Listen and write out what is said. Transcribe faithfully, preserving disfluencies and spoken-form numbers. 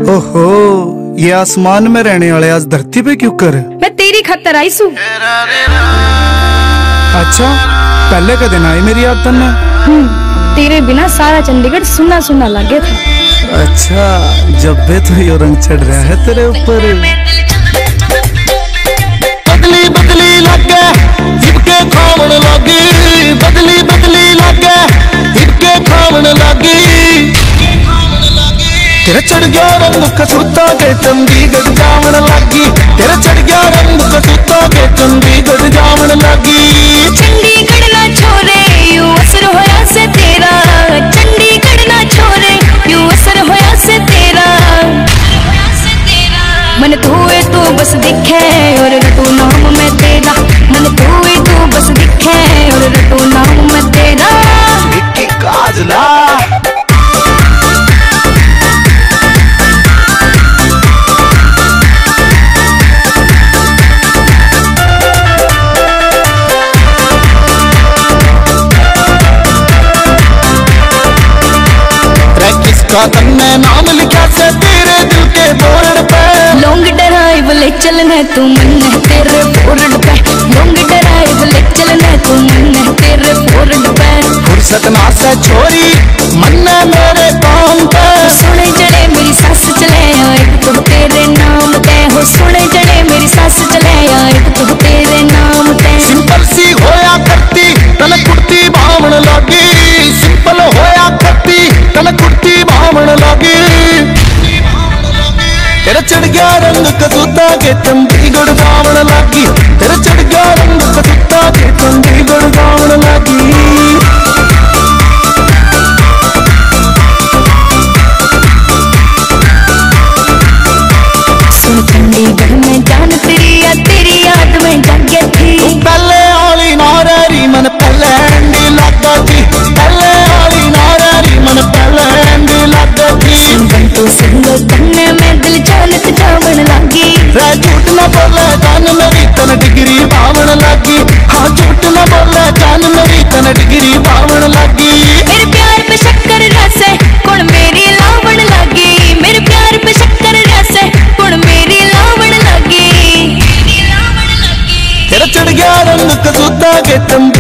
ओहो, ये आसमान में रहने वाले आज धरती पे क्यों कर? मैं तेरी खतर आई सू। अच्छा, पहले का दिन आई मेरी याद तन्ना। तेरे बिना सारा चंडीगढ़ सुना सुना लगे था। अच्छा, जब भी तो ये रंग चढ़ रहा है तेरे ऊपर। बदली बदली लगे हिपके खावन लगी, बदली बदली लगे हिपके खावन लगी। तेरा चढ़ गया रंग कसूता के चंडीगढ़ जावन लगी, तेरा चढ़ गया रंग कसूता के चंडीगढ़ जावन लगी। चंडीगढ़ ना छोरे यू असर होया से तेरा, चंडीगढ़ ना छोरे यू असर होया से तेरा। मन तू है तू बस दिखे और रटू नाम में तेरा, मन तू है तू बस दिखे और रटू नाम में तेरा। विक्की काजला तन्ने नाम लिखा से तेरे दिल के बोर्ड पे। लॉन्ग ड्राइव ले चलना तू मन तेरे बोर्ड पे, लॉन्ग ड्राइव ले चलना तू मन तेरे बोर्ड पे। फुर्सत ना से छोरी मन मेरे काम पे। सुने जड़े मेरी सास चले आए तो तेरे नाम ते हो, सुने जड़े मेरी सास चले आए तो तेरे नाम ते। सिंपल सी होया करती तन कुर्ती बावण लगी, सिंपल होया करती तन कुर्ती बावण लगी। तेरा चढ़ गया रंग कसूता के चंडीगढ़ जावन लगी, तेरा चढ़ गया रंग कसूता के चंडीगढ़ जावन लगी। सुन चंडीगढ़ में जान तेरी या तेरी याद में जागे थी। पहले आली नारी मन पहले एंडी लगा थी, पहले आली नारी मन पहले एंडी लगा थी। सिंगल तो सिंगल तन्ने में दिल जानत जावन लगी। रे झूठ न बोले जान मेरी तन डिग्री बावन लगी, हाँ झूठ न बोले जान मेरी तन डिग्री बावन लगी। मेरे प्यार पे शक्कर रसे कौन मेरी लावण लगी, मेरे प्यार पे शक्कर रसे कौन मेरी लावण लगी। तेरा चढ़ गया रंग कसूता के चंडीगढ़